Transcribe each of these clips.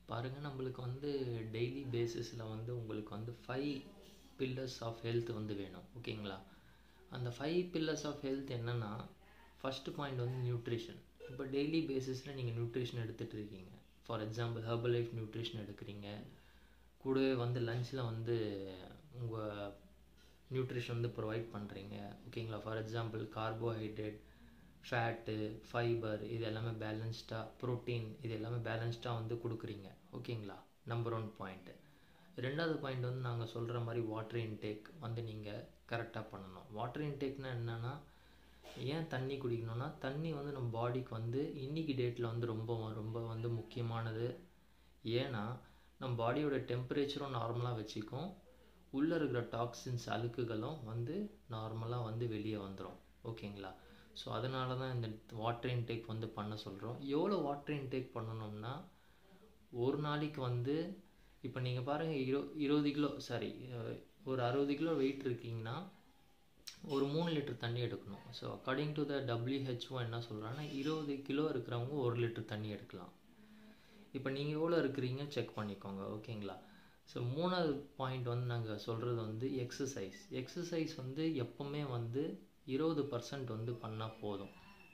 பாருங்கள், நம்மளுக்கு வந்து டெய்லி பேசிஸில் வந்து உங்களுக்கு வந்து 5 பில்லர்ஸ் ஆஃப் ஹெல்த் வந்து வேணும். ஓகேங்களா? அந்த 5 பில்லர்ஸ் ஆஃப் ஹெல்த் என்னென்னா, ஃபஸ்ட்டு பாயிண்ட் வந்து நியூட்ரிஷன். இப்போ டெய்லி பேசிஸில் நீங்கள் நியூட்ரிஷன் எடுத்துகிட்டு இருக்கீங்க. For example herbal life nutrition எடுக்கிறீங்க. கூடவே வந்து லஞ்சில் வந்து உங்கள் நியூட்ரிஷன் வந்து ப்ரொவைட் பண்ணுறீங்க. ஓகேங்களா? For example carbohydrate, fat, fibre, இது எல்லாமே பேலன்ஸ்டாக, ப்ரோட்டீன், இது எல்லாமே பேலன்ஸ்டாக வந்து கொடுக்குறீங்க. ஓகேங்களா? Number 1 point. 2வது பாயிண்ட் வந்து நாங்கள் சொல்கிற மாதிரி வாட்டர் இன்டேக் வந்து நீங்கள் கரெக்டாக பண்ணணும். வாட்டர் இன்டேக்னால் என்னென்னா, ஏன் தண்ணி குடிக்கணும்னா, தண்ணி வந்து நம்ம பாடிக்கு வந்து இன்றைக்கி டேட்டில் வந்து ரொம்ப வந்து முக்கியமானது. ஏன்னா நம்ம பாடியோட டெம்பரேச்சரும் நார்மலாக வச்சுக்கும், உள்ளே இருக்கிற டாக்ஸின்ஸ், அழுக்குகளும் வந்து நார்மலாக வந்து வெளியே வந்துடும். ஓகேங்களா? ஸோ அதனால தான் இந்த வாட்டர் இன்டேக் வந்து பண்ண சொல்கிறோம். எவ்வளோ வாட்டர் இன்டேக் பண்ணணும்னா, ஒரு நாளைக்கு வந்து இப்போ நீங்கள் பாருங்கள், 20 கிலோ ஒரு 60 கிலோ வெயிட் இருக்கீங்கன்னா ஒரு 3 லிட்டர் தண்ணி எடுக்கணும். So according to the WHO என்ன சொல்கிறாங்கன்னா, 20 கிலோ இருக்கிறவங்க 1 லிட்டர் தண்ணி எடுக்கலாம். இப்போ நீங்கள் எவ்வளோ இருக்கிறீங்க செக் பண்ணிக்கோங்க. ஓகேங்களா? ஸோ 3வது பாயிண்ட் வந்து நாங்கள் சொல்கிறது வந்து எக்ஸசைஸ் வந்து எப்போவுமே வந்து 20% வந்து பண்ணால் போதும்.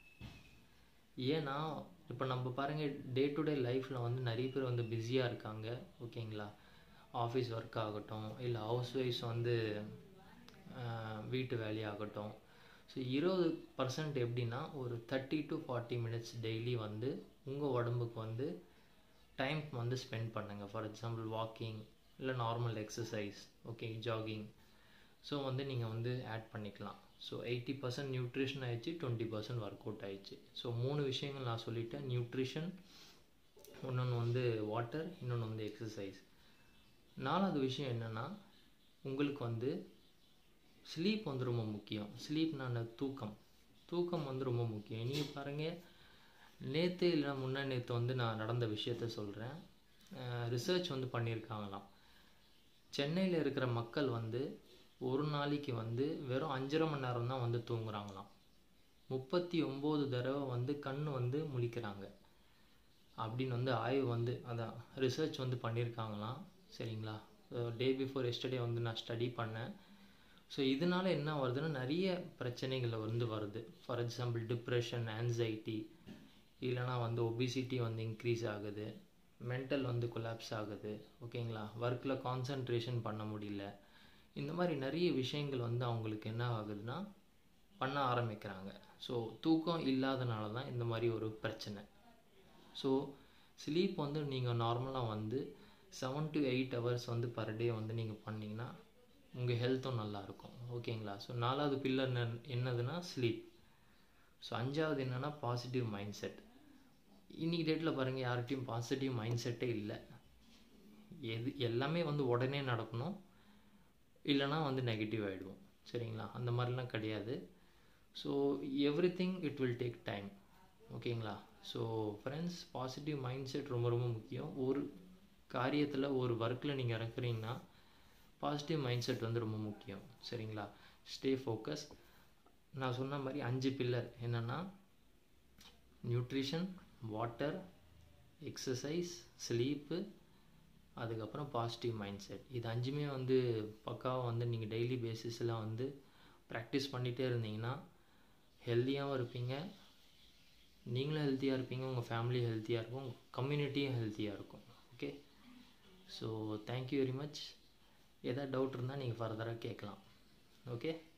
ஏன்னா இப்போ நம்ம பாருங்கள், டே டு டே லைஃப்பில் வந்து நிறைய பேர் வந்து பிஸியாக இருக்காங்க. ஓகேங்களா? ஆஃபீஸ் ஒர்க் ஆகட்டும், இல்லை ஹவுஸ் ஒய்ஃப்ஸ் வந்து வீட்டு வேலையாகட்டும். ஸோ 20% எப்படின்னா, ஒரு 30 to 40 மினிட்ஸ் டெய்லி வந்து உங்கள் உடம்புக்கு வந்து டைம் வந்து ஸ்பெண்ட் பண்ணுங்கள். ஃபார் எக்ஸாம்பிள் வாக்கிங், இல்லை normal exercise, okay, jogging. So வந்து நீங்கள் வந்து ஆட் பண்ணிக்கலாம். ஸோ 80% நியூட்ரிஷன் ஆயிடுச்சு, 20% ஒர்க் அவுட் ஆயிடுச்சு. ஸோ 3 விஷயங்கள் நான் சொல்லிட்டேன். நியூட்ரிஷன், இன்னொன்று வந்து வாட்டர், இன்னொன்று வந்து எக்ஸசைஸ். 4வது விஷயம் என்னென்னா, உங்களுக்கு வந்து ஸ்லீப் வந்து ரொம்ப முக்கியம். ஸ்லீப்னா தூக்கம் வந்து ரொம்ப முக்கியம். நீங்கள் பாருங்கள், நேற்று இல்லை முன்னா நேற்று வந்து நான் நடந்த விஷயத்த சொல்கிறேன். ரிசர்ச் வந்து பண்ணியிருக்காங்களாம். சென்னையில் இருக்கிற மக்கள் வந்து ஒரு நாளைக்கு வந்து வெறும் 5.5 மணி நேரம் தான் வந்து தூங்குறாங்களாம். 39 தடவை வந்து கண் வந்து முழிக்கிறாங்க அப்படின்னு வந்து ஆய்வு வந்து, அதான் ரிசர்ச் வந்து பண்ணியிருக்காங்களாம். சரிங்களா? டே பிஃபோர் எஸ்டர்டே வந்து நான் ஸ்டடி பண்ணேன். ஸோ இதனால் என்ன வருதுன்னா, நிறைய பிரச்சனைகள் வந்து வருது. ஃபார் எக்ஸாம்பிள் டிப்ரெஷன், ஆன்சைட்டி, இல்லைனா வந்து ஒபிசிட்டி வந்து இன்க்ரீஸ் ஆகுது, மென்டல் வந்து கொலாப்ஸ் ஆகுது. ஓகேங்களா? ஒர்க்கில் கான்சன்ட்ரேஷன் பண்ண முடியல. இந்த மாதிரி நிறைய விஷயங்கள் வந்து அவங்களுக்கு என்ன ஆகுதுன்னா பண்ண ஆரம்பிக்கிறாங்க. ஸோ தூக்கம் இல்லாதனால தான் இந்த மாதிரி ஒரு பிரச்சனை. ஸோ ஸ்லீப் வந்து நீங்கள் நார்மலாக வந்து 7 to 8 ஹவர்ஸ் வந்து பர் டே வந்து நீங்கள் பண்ணிங்கன்னா உங்கள் ஹெல்த்தும் நல்லாயிருக்கும். ஓகேங்களா? ஸோ 4வது பில்லர் என்னதுன்னா ஸ்லீப். ஸோ 5வது என்னென்னா பாசிட்டிவ் மைண்ட் செட். இன்றைக்கி டேட்டில் பாருங்கள், யார்கிட்டையும் பாசிட்டிவ் மைண்ட் செட்டே இல்லை. எல்லாமே வந்து உடனே நடக்கணும், இல்லைனா வந்து நெகட்டிவ் ஆகிடுவோம். சரிங்களா? அந்த மாதிரிலாம் கிடையாது. So everything it will take time. ஓகேங்களா? So friends, positive mindset ரொம்ப முக்கியம். ஒரு காரியத்தில், ஒரு ஒர்க்கில் நீங்கள் இறக்குறீங்கன்னா பாசிட்டிவ் மைண்ட் செட் வந்து ரொம்ப முக்கியம். சரிங்களா? Stay focus. நான் சொன்ன மாதிரி 5 பில்லர் என்னென்னா, நியூட்ரிஷன், வாட்டர், எக்ஸசைஸ், ஸ்லீப்பு, அதுக்கப்புறம் பாசிட்டிவ் மைண்ட் செட். இது 5மே வந்து பக்காவாக வந்து நீங்கள் டெய்லி பேசிஸில் வந்து ப்ராக்டிஸ் பண்ணிகிட்டே இருந்தீங்கன்னா ஹெல்த்தியாகவும் இருப்பீங்க, நீங்களும் ஹெல்த்தியாக இருப்பீங்க, உங்கள் ஃபேமிலி ஹெல்த்தியாக இருக்கும், உங்கள் கம்யூனிட்டியும் ஹெல்த்தியாக இருக்கும். Okay? So thank you very much. எதாவது டவுட் இருந்தால் நீங்கள் ஃபர்தராக கேட்கலாம். ஓகே?